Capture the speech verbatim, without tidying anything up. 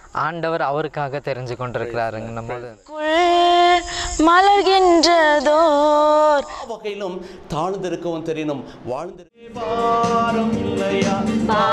ஆண்டவர் அவருக்காக தெரிஞ்சு கொண்டிருக்கிறாருங்க. நம்ம மலர்கின்றதோர் வகையிலும் தாழ்ந்திருக்கவும் தெரியணும், வாழ்ந்து